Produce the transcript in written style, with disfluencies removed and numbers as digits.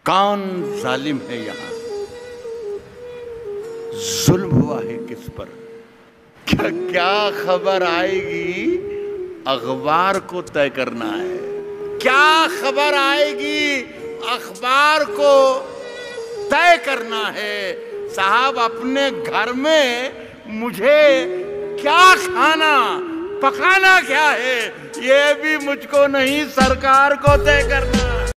कौन जालिम है यहां, जुल्म हुआ है किस पर, क्या क्या खबर आएगी अखबार को तय करना है, क्या खबर आएगी अखबार को तय करना है। साहब अपने घर में मुझे क्या खाना पकाना क्या है, ये भी मुझको नहीं सरकार को तय करना है।